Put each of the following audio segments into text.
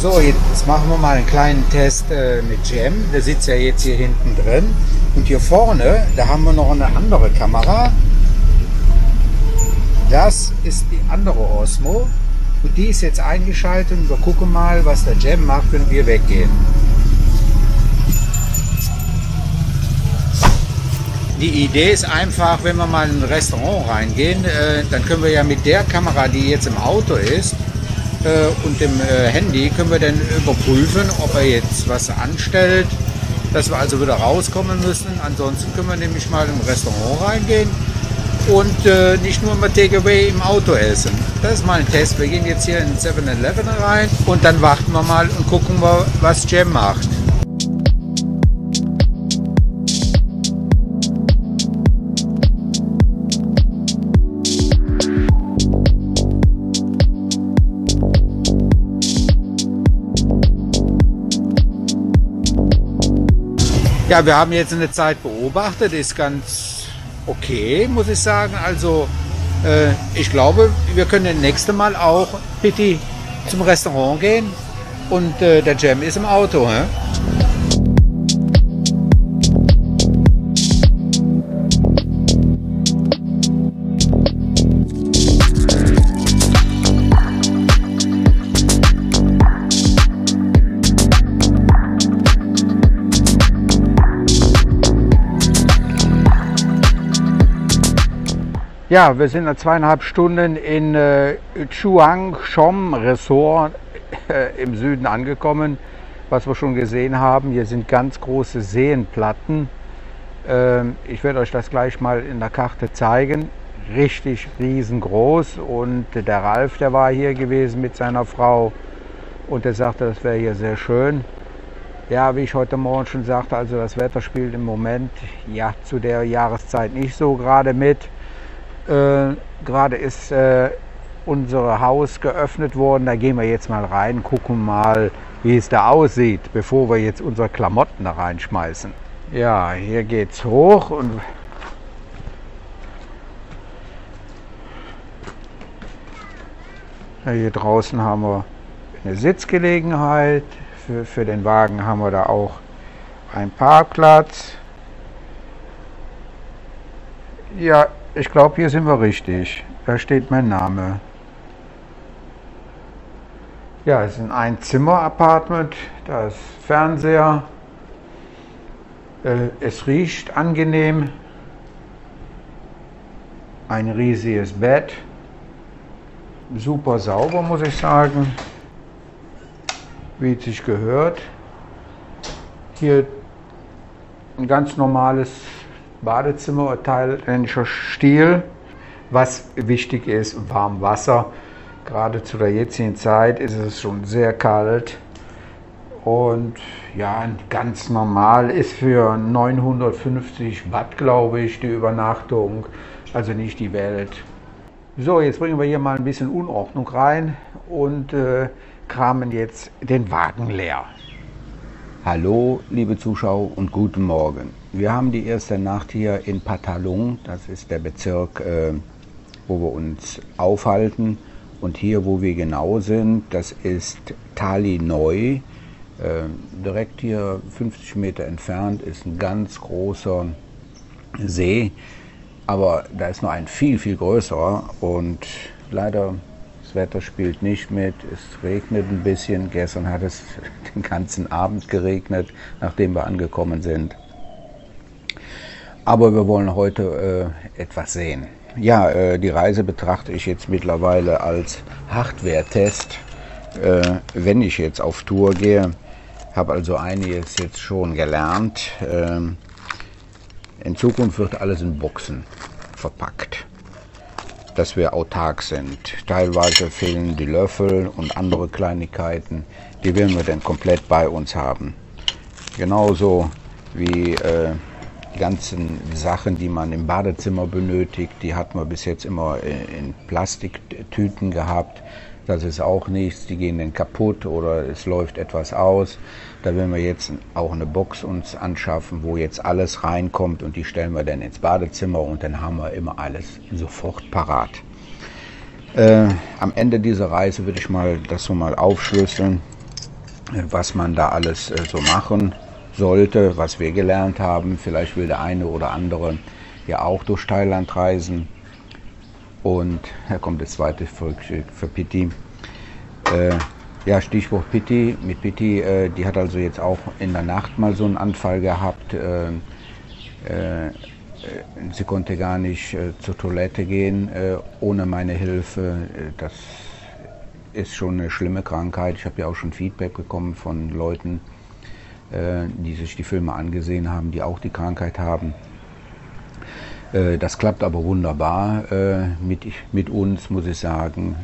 So, jetzt machen wir mal einen kleinen Test mit Cem. Der sitzt ja jetzt hier hinten drin. Und hier vorne, da haben wir noch eine andere Kamera. Das ist die andere Osmo. Und die ist jetzt eingeschaltet und wir gucken mal, was der Cem macht, wenn wir weggehen. Die Idee ist einfach, wenn wir mal in ein Restaurant reingehen, dann können wir ja mit der Kamera, die jetzt im Auto ist, und dem Handy, können wir dann überprüfen, ob er jetzt was anstellt, dass wir also wieder rauskommen müssen. Ansonsten können wir nämlich mal im Restaurant reingehen und nicht nur mit Takeaway im Auto essen. Das ist mal ein Test. Wir gehen jetzt hier in 7-Eleven rein und dann warten wir mal und gucken wir, was Cem macht. Ja, wir haben jetzt eine Zeit beobachtet, ist ganz okay, muss ich sagen. Also ich glaube, wir können das nächste Mal auch bitte zum Restaurant gehen und der Cem ist im Auto. He? Ja, wir sind nach 2,5 Stunden in Chuangchom Resort im Süden angekommen. Was wir schon gesehen haben, hier sind ganz große Seenplatten. Ich werde euch das gleich mal in der Karte zeigen. Richtig riesengroß. Und der Ralf, der war hier gewesen mit seiner Frau und der sagte, das wäre hier sehr schön. Ja, wie ich heute Morgen schon sagte, also das Wetter spielt im Moment ja zu der Jahreszeit nicht so gerade mit. Gerade ist unser Haus geöffnet worden, da gehen wir jetzt mal rein, gucken mal, wie es da aussieht, bevor wir jetzt unsere Klamotten da reinschmeißen. Ja, hier geht's hoch und ja, hier draußen haben wir eine Sitzgelegenheit, für den Wagen haben wir da auch einen Parkplatz. Ja, ich glaube, hier sind wir richtig. Da steht mein Name. Ja, es ist ein Einzimmer-Apartment. Da ist Fernseher. Es riecht angenehm. Ein riesiges Bett. Super sauber, muss ich sagen. Wie es sich gehört. Hier ein ganz normales Badezimmer, thailändischer Stil. Was wichtig ist, warm Wasser. Gerade zu der jetzigen Zeit ist es schon sehr kalt. Und ja, ganz normal ist für 950 Baht, glaube ich, die Übernachtung. Also nicht die Welt. So, jetzt bringen wir hier mal ein bisschen Unordnung rein und kramen jetzt den Wagen leer. Hallo liebe Zuschauer und guten Morgen. Wir haben die erste Nacht hier in Phatthalung, das ist der Bezirk, wo wir uns aufhalten. Und hier, wo wir genau sind, das ist Thali Noi. Direkt hier 50 Meter entfernt ist ein ganz großer See, aber da ist noch ein viel, viel größerer und leider das Wetter spielt nicht mit, es regnet ein bisschen. Gestern hat es den ganzen Abend geregnet, nachdem wir angekommen sind. Aber wir wollen heute etwas sehen. Ja, die Reise betrachte ich jetzt mittlerweile als Hardware-Test, wenn ich jetzt auf Tour gehe. Habe also einiges jetzt schon gelernt. In Zukunft wird alles in Boxen verpackt, dass wir autark sind. Teilweise fehlen die Löffel und andere Kleinigkeiten, die werden wir dann komplett bei uns haben. Genauso wie die ganzen Sachen, die man im Badezimmer benötigt, die hat man bis jetzt immer in Plastiktüten gehabt. Das ist auch nichts, die gehen dann kaputt oder es läuft etwas aus. Da werden wir jetzt auch eine Box uns anschaffen, wo jetzt alles reinkommt und die stellen wir dann ins Badezimmer und dann haben wir immer alles sofort parat. Am Ende dieser Reise würde ich mal das so mal aufschlüsseln. was man da alles so machen sollte, was wir gelernt haben. Vielleicht will der eine oder andere ja auch durch Thailand reisen. Und hier kommt das zweite Frühstück für Pitti. Ja, Stichwort Pitti. Mit Pitti, die hat also jetzt auch in der Nacht mal so einen Anfall gehabt. Sie konnte gar nicht zur Toilette gehen ohne meine Hilfe. Das ist schon eine schlimme Krankheit. Ich habe ja auch schon Feedback bekommen von Leuten, die sich die Filme angesehen haben, die auch die Krankheit haben. Das klappt aber wunderbar mit uns, muss ich sagen.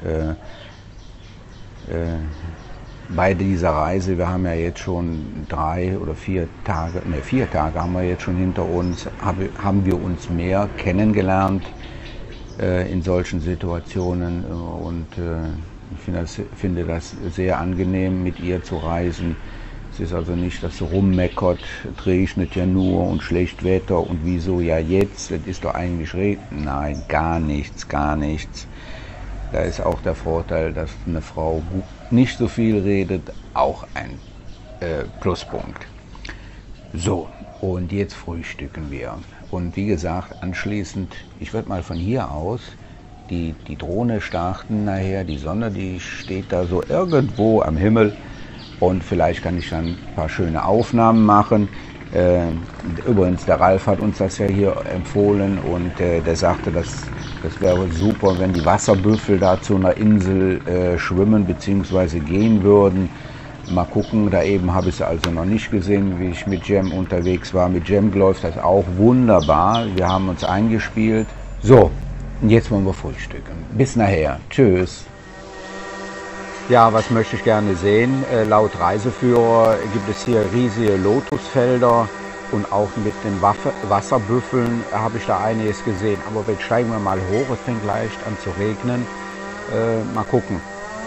Bei dieser Reise, wir haben ja jetzt schon 3 oder 4 Tage, 4 Tage haben wir jetzt schon hinter uns, haben wir uns mehr kennengelernt in solchen Situationen und ich finde das sehr angenehm, mit ihr zu reisen. Es ist also nicht, dass sie rummeckert, es regnet ja nur und schlecht Wetter und wieso ja jetzt, das ist doch eigentlich Regen. Nein, gar nichts, gar nichts. Da ist auch der Vorteil, dass eine Frau nicht so viel redet, auch ein Pluspunkt. So, und jetzt frühstücken wir. Und wie gesagt, anschließend, ich werde mal von hier aus die Drohne starten nachher. Die Sonne, die steht da so irgendwo am Himmel. Und vielleicht kann ich dann ein paar schöne Aufnahmen machen. Übrigens, der Ralf hat uns das ja hier empfohlen und der sagte, das wäre super, wenn die Wasserbüffel da zu einer Insel schwimmen bzw. gehen würden. Mal gucken, da eben habe ich sie also noch nicht gesehen, wie ich mit Jem unterwegs war. Mit Jem läuft das auch wunderbar. Wir haben uns eingespielt. So, und jetzt wollen wir frühstücken. Bis nachher. Tschüss. Ja, was möchte ich gerne sehen? Laut Reiseführer gibt es hier riesige Lotusfelder und auch mit den Wasserbüffeln habe ich da einiges gesehen. Aber jetzt steigen wir mal hoch, es fängt leicht an zu regnen. Mal gucken.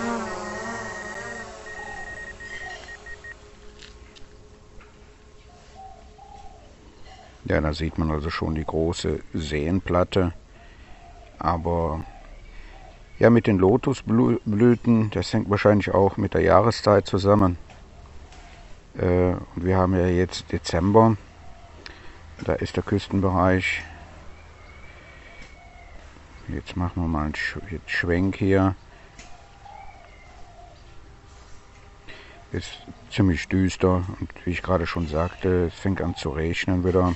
Ja, da sieht man also schon die große Seenplatte. Aber ja, mit den Lotusblüten, das hängt wahrscheinlich auch mit der Jahreszeit zusammen. Und wir haben ja jetzt Dezember, da ist der Küstenbereich. Jetzt machen wir mal einen Schwenk hier. Ist ziemlich düster und wie ich gerade schon sagte, es fängt an zu regnen wieder.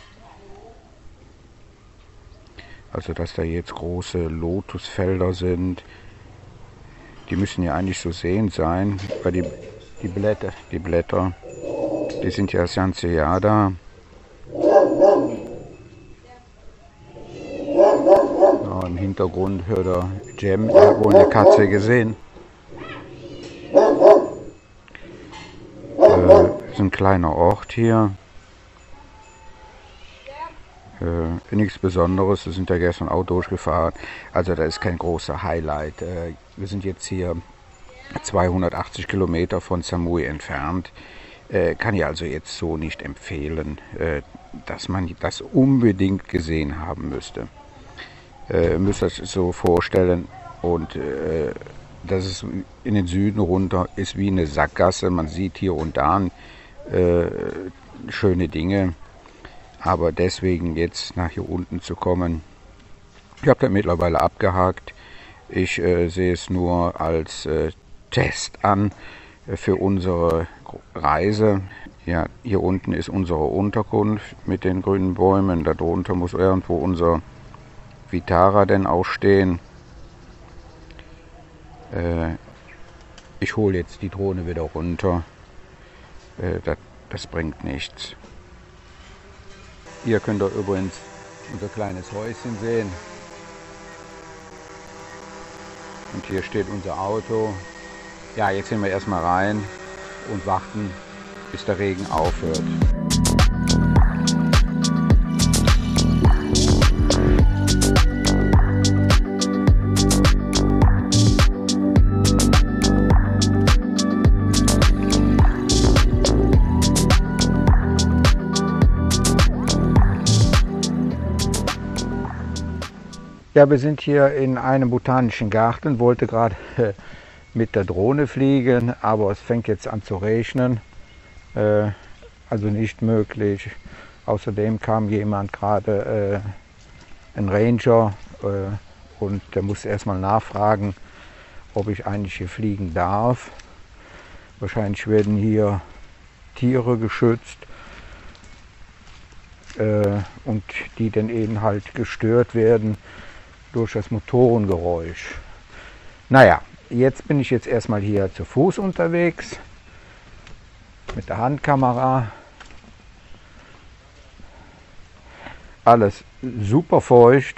Also dass da jetzt große Lotusfelder sind, die müssen ja eigentlich so sehend sein, weil die Blätter, die sind ja das ganze Jahr da. Ja, im Hintergrund hört er Jem, er hat wohl eine Katze gesehen. Ist ein kleiner Ort hier. Nichts Besonderes, wir sind ja gestern auch durchgefahren, also da ist kein großer Highlight. Wir sind jetzt hier 280 Kilometer von Samui entfernt. Kann ich also jetzt so nicht empfehlen, dass man das unbedingt gesehen haben müsste. Müsst ihr euch so vorstellen und dass es in den Süden runter ist wie eine Sackgasse. Man sieht hier und da schöne Dinge. Aber deswegen jetzt nach hier unten zu kommen, ich habe das mittlerweile abgehakt. Ich sehe es nur als Test an für unsere Reise. Ja, hier unten ist unsere Unterkunft mit den grünen Bäumen. Darunter muss irgendwo unser Vitara denn auch stehen. Ich hole jetzt die Drohne wieder runter. Das bringt nichts. Hier könnt ihr übrigens unser kleines Häuschen sehen. Und hier steht unser Auto. Ja, jetzt gehen wir erstmal rein und warten, bis der Regen aufhört. Ja, wir sind hier in einem botanischen Garten, wollte gerade mit der Drohne fliegen, aber es fängt jetzt an zu regnen, also nicht möglich. Außerdem kam jemand gerade, ein Ranger, und der muss erstmal nachfragen, ob ich eigentlich hier fliegen darf. Wahrscheinlich werden hier Tiere geschützt und die dann eben halt gestört werden durch das Motorengeräusch. Naja, jetzt bin ich jetzt erstmal hier zu Fuß unterwegs mit der Handkamera. Alles super feucht.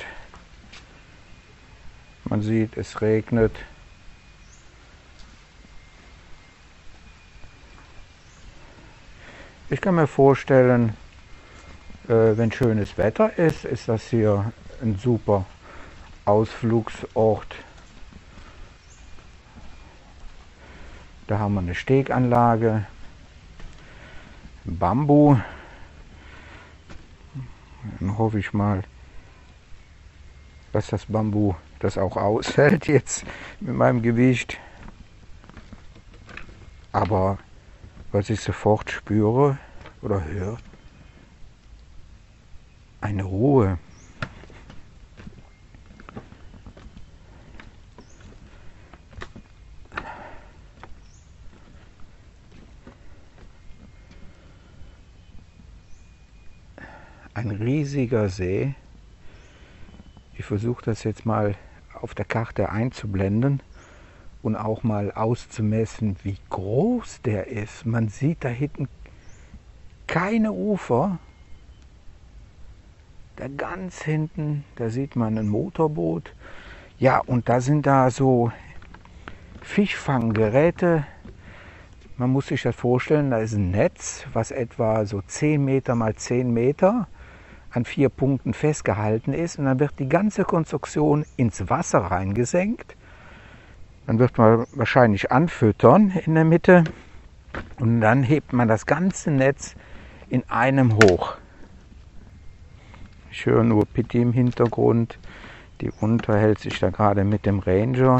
Man sieht, es regnet. Ich kann mir vorstellen, wenn schönes Wetter ist, ist das hier ein super Ausflugsort. Da haben wir eine Steganlage, Bambu. Dann hoffe ich mal, dass das Bambu das auch aushält jetzt mit meinem Gewicht. Aber was ich sofort spüre oder höre, eine Ruhe. Ein riesiger See. Ich versuche das jetzt mal auf der Karte einzublenden und auch mal auszumessen, wie groß der ist. Man sieht da hinten keine Ufer. Da ganz hinten, da sieht man ein Motorboot. Ja, und da sind da so Fischfanggeräte. Man muss sich das vorstellen, da ist ein Netz, was etwa so 10 Meter mal 10 Meter an 4 Punkten festgehalten ist. Und dann wird die ganze Konstruktion ins Wasser reingesenkt. Dann wird man wahrscheinlich anfüttern in der Mitte. Und dann hebt man das ganze Netz in einem hoch. Ich höre nur Pitti im Hintergrund. Die unterhält sich da gerade mit dem Ranger.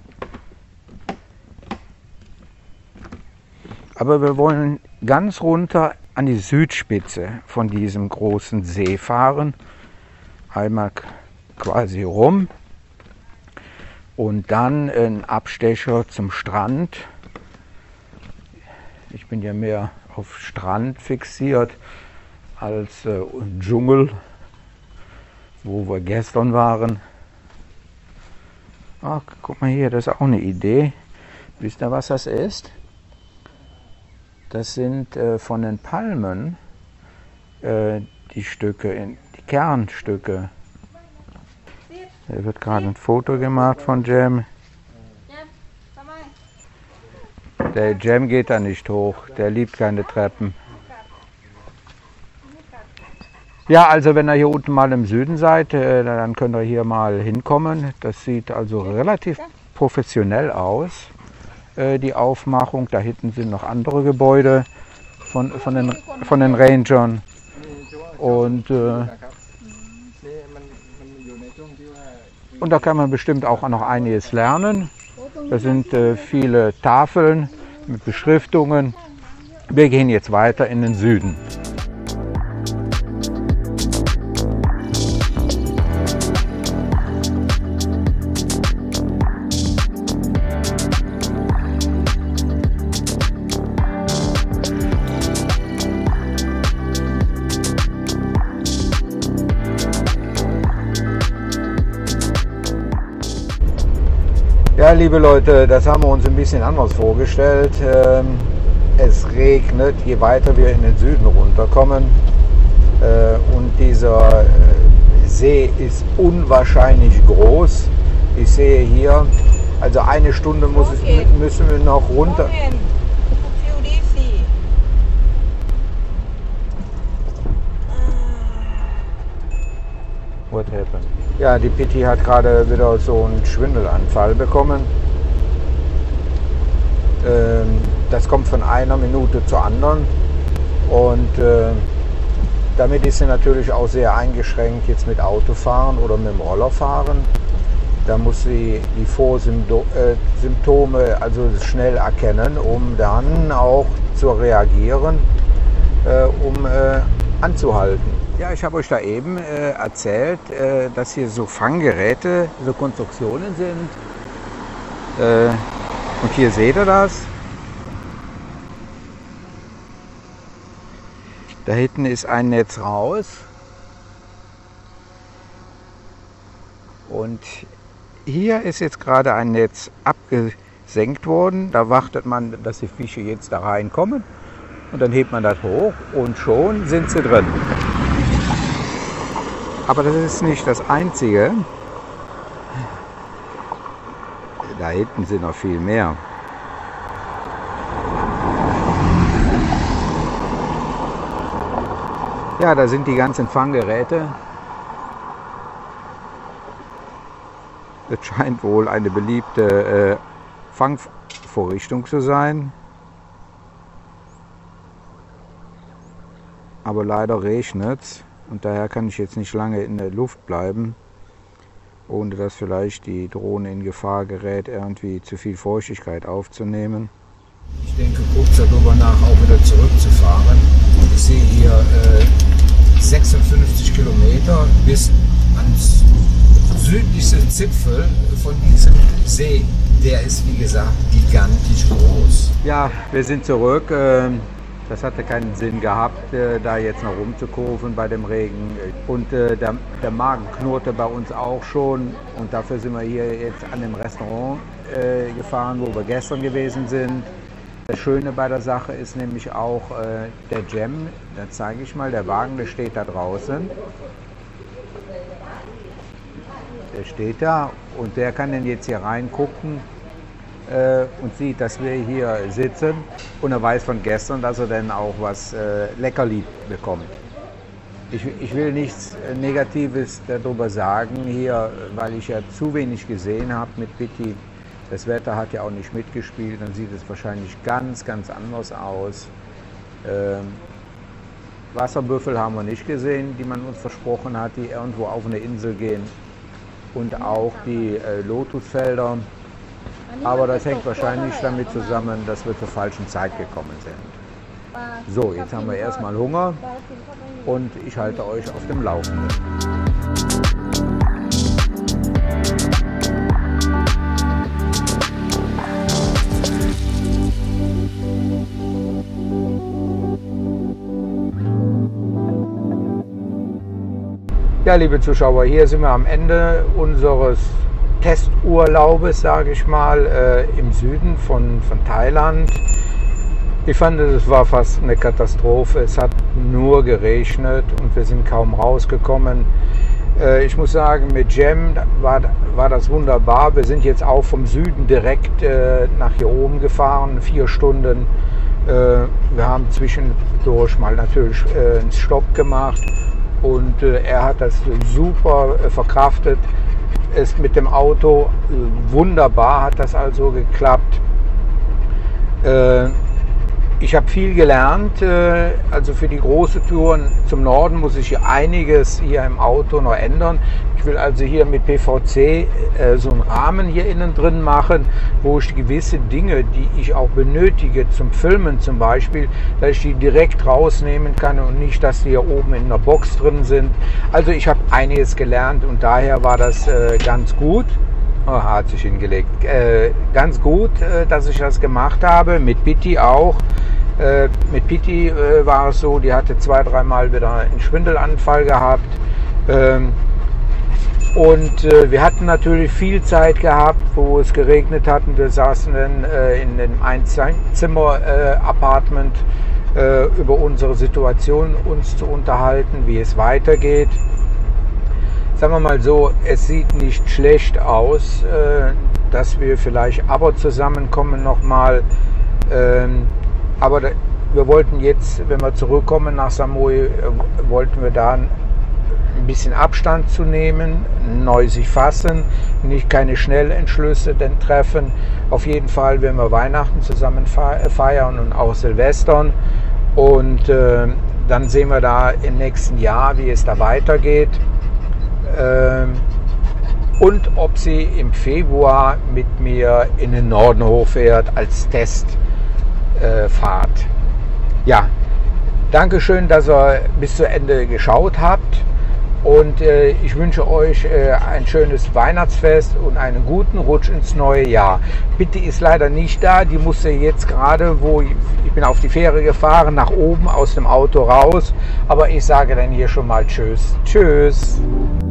Aber wir wollen ganz runter an die Südspitze von diesem großen See fahren. Einmal quasi rum. Und dann ein Abstecher zum Strand. Ich bin ja mehr auf Strand fixiert als Dschungel, wo wir gestern waren. Ach, guck mal hier, das ist auch eine Idee. Wisst ihr, was das ist? Das sind von den Palmen die Stücke, die Kernstücke. Da wird gerade ein Foto gemacht von Jem. Der Jem geht da nicht hoch, der liebt keine Treppen. Ja, also wenn ihr hier unten mal im Süden seid, dann könnt ihr hier mal hinkommen. Das sieht also relativ professionell aus, die Aufmachung. Da hinten sind noch andere Gebäude von den Rangern. Und da kann man bestimmt auch noch einiges lernen. Da sind viele Tafeln mit Beschriftungen. Wir gehen jetzt weiter in den Süden. Ja, liebe Leute, das haben wir uns ein bisschen anders vorgestellt. Es regnet, je weiter wir in den Süden runterkommen. Und dieser See ist unwahrscheinlich groß. Ich sehe hier, also eine Stunde müssen wir noch runter. What happened? Ja, die Pitti hat gerade wieder so einen Schwindelanfall bekommen. Das kommt von einer Minute zur anderen. Und damit ist sie natürlich auch sehr eingeschränkt jetzt mit Autofahren oder mit dem Roller fahren. Da muss sie die Vorsymptome also schnell erkennen, um dann auch zu reagieren, um anzuhalten. Ja, ich habe euch da eben erzählt, dass hier so Fanggeräte, so Konstruktionen sind. Und hier seht ihr das. Da hinten ist ein Netz raus. Und hier ist jetzt gerade ein Netz abgesenkt worden. Da wartet man, dass die Fische jetzt da reinkommen. Und dann hebt man das hoch und schon sind sie drin. Aber das ist nicht das Einzige. Da hinten sind noch viel mehr. Ja, da sind die ganzen Fanggeräte. Das scheint wohl eine beliebte Fangvorrichtung zu sein. Aber leider regnet es und daher kann ich jetzt nicht lange in der Luft bleiben, ohne dass vielleicht die Drohne in Gefahr gerät, irgendwie zu viel Feuchtigkeit aufzunehmen. Ich denke kurz darüber nach, auch wieder zurückzufahren. Ich sehe hier 56 Kilometer bis ans südlichste Zipfel von diesem See. Der ist, wie gesagt, gigantisch groß. Ja, wir sind zurück. Das hatte keinen Sinn gehabt, da jetzt noch rumzukurven bei dem Regen. Und der Magen knurrte bei uns auch schon. Und dafür sind wir hier jetzt an dem Restaurant gefahren, wo wir gestern gewesen sind. Das Schöne bei der Sache ist nämlich auch der Jam. Da zeige ich mal, der Wagen, der steht da draußen. Der steht da und der kann dann jetzt hier reingucken und sieht, dass wir hier sitzen. Und er weiß von gestern, dass er dann auch was Leckerli bekommt. Ich will nichts Negatives darüber sagen hier, weil ich ja zu wenig gesehen habe mit Pitti. Das Wetter hat ja auch nicht mitgespielt, dann sieht es wahrscheinlich ganz, ganz anders aus. Wasserbüffel haben wir nicht gesehen, die man uns versprochen hat, die irgendwo auf eine Insel gehen. Und auch die Lotusfelder. Aber das hängt wahrscheinlich damit zusammen, dass wir zur falschen Zeit gekommen sind. So, jetzt haben wir erstmal Hunger und ich halte euch auf dem Laufenden. Ja, liebe Zuschauer, hier sind wir am Ende unseres Testurlaubes, sage ich mal, im Süden von Thailand. Ich fand, es war fast eine Katastrophe. Es hat nur geregnet und wir sind kaum rausgekommen. Ich muss sagen, mit Jam war das wunderbar. Wir sind jetzt auch vom Süden direkt nach hier oben gefahren, 4 Stunden. Wir haben zwischendurch mal natürlich einen Stopp gemacht. Und er hat das super verkraftet. Es mit dem Auto wunderbar hat das also geklappt. Ich habe viel gelernt. Also für die große Touren zum Norden muss ich hier einiges hier im Auto noch ändern. Ich will also hier mit PVC so einen Rahmen hier innen drin machen, wo ich gewisse Dinge, die ich auch benötige zum Filmen zum Beispiel, dass ich die direkt rausnehmen kann und nicht, dass die hier oben in einer Box drin sind. Also ich habe einiges gelernt und daher war das ganz gut. Oh, hat sich hingelegt. Ganz gut, dass ich das gemacht habe, mit Pitti auch. Mit Pitti war es so, die hatte 2-3 Mal wieder einen Schwindelanfall gehabt. Und wir hatten natürlich viel Zeit gehabt, wo es geregnet hat. Und wir saßen dann in einem Einzimmer-Apartment über unsere Situation uns zu unterhalten, wie es weitergeht. Sagen wir mal so, es sieht nicht schlecht aus, dass wir vielleicht aber zusammenkommen nochmal. Aber wir wollten jetzt, wenn wir zurückkommen nach Samui, wollten wir da ein bisschen Abstand zu nehmen, neu sich fassen, nicht keine Schnellentschlüsse denn treffen. Auf jeden Fall werden wir Weihnachten zusammen feiern und auch Silvestern. Und dann sehen wir da im nächsten Jahr, wie es da weitergeht. und ob sie im Februar mit mir in den Norden hochfährt als Testfahrt. Ja, Dankeschön, dass ihr bis zu Ende geschaut habt und ich wünsche euch ein schönes Weihnachtsfest und einen guten Rutsch ins neue Jahr. Bitte ist leider nicht da, die musste jetzt gerade, ich bin auf die Fähre gefahren, nach oben aus dem Auto raus, aber ich sage dann hier schon mal Tschüss. Tschüss.